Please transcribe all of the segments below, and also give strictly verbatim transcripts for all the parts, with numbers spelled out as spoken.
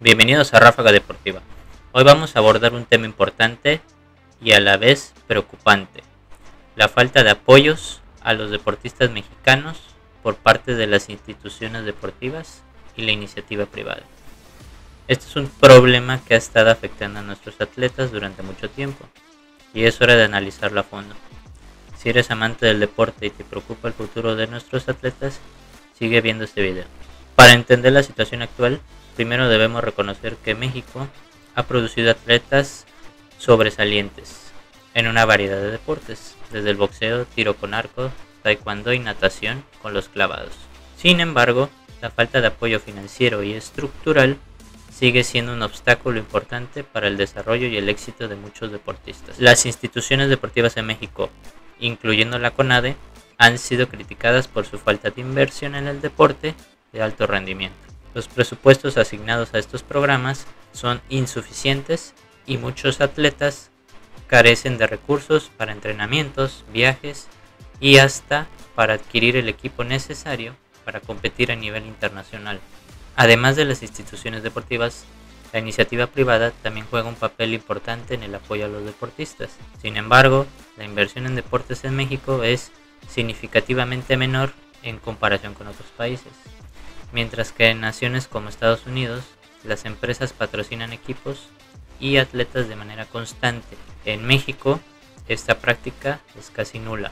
Bienvenidos a Ráfaga Deportiva. Hoy vamos a abordar un tema importante y a la vez preocupante: la falta de apoyos a los deportistas mexicanos por parte de las instituciones deportivas y la iniciativa privada. Este es un problema que ha estado afectando a nuestros atletas durante mucho tiempo y es hora de analizarlo a fondo. Si eres amante del deporte y te preocupa el futuro de nuestros atletas, sigue viendo este video. Para entender la situación actual, primero debemos reconocer que México ha producido atletas sobresalientes en una variedad de deportes, desde el boxeo, tiro con arco, taekwondo y natación con los clavados. Sin embargo, la falta de apoyo financiero y estructural sigue siendo un obstáculo importante para el desarrollo y el éxito de muchos deportistas. Las instituciones deportivas en México, incluyendo la CONADE, han sido criticadas por su falta de inversión en el deporte de alto rendimiento. Los presupuestos asignados a estos programas son insuficientes y muchos atletas carecen de recursos para entrenamientos, viajes y hasta para adquirir el equipo necesario para competir a nivel internacional. Además de las instituciones deportivas, la iniciativa privada también juega un papel importante en el apoyo a los deportistas. Sin embargo, la inversión en deportes en México es significativamente menor en comparación con otros países. Mientras que en naciones como Estados Unidos, las empresas patrocinan equipos y atletas de manera constante. En México, esta práctica es casi nula.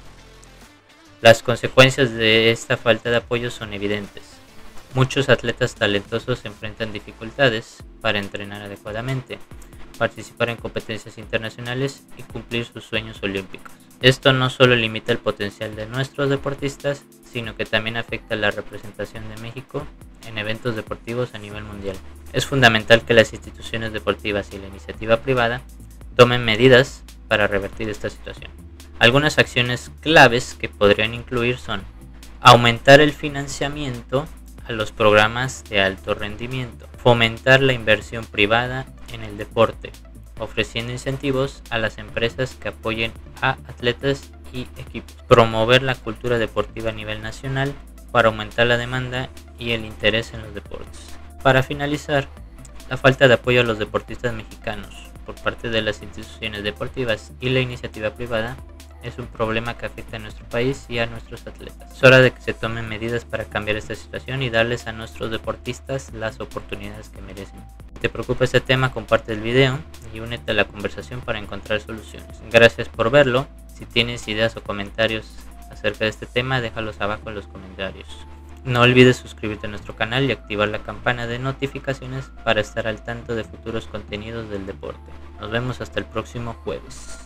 Las consecuencias de esta falta de apoyo son evidentes. Muchos atletas talentosos enfrentan dificultades para entrenar adecuadamente, participar en competencias internacionales y cumplir sus sueños olímpicos. Esto no solo limita el potencial de nuestros deportistas, sino que también afecta la representación de México en eventos deportivos a nivel mundial. Es fundamental que las instituciones deportivas y la iniciativa privada tomen medidas para revertir esta situación. Algunas acciones claves que podrían incluir son: aumentar el financiamiento a los programas de alto rendimiento, fomentar la inversión privada en el deporte, ofreciendo incentivos a las empresas que apoyen a atletas y equipos, promover la cultura deportiva a nivel nacional para aumentar la demanda y el interés en los deportes. Para finalizar, la falta de apoyo a los deportistas mexicanos por parte de las instituciones deportivas y la iniciativa privada es un problema que afecta a nuestro país y a nuestros atletas. Es hora de que se tomen medidas para cambiar esta situación y darles a nuestros deportistas las oportunidades que merecen. Si te preocupa este tema, comparte el video y únete a la conversación para encontrar soluciones. Gracias por verlo. Si tienes ideas o comentarios acerca de este tema, déjalos abajo en los comentarios. No olvides suscribirte a nuestro canal y activar la campana de notificaciones para estar al tanto de futuros contenidos del deporte. Nos vemos hasta el próximo jueves.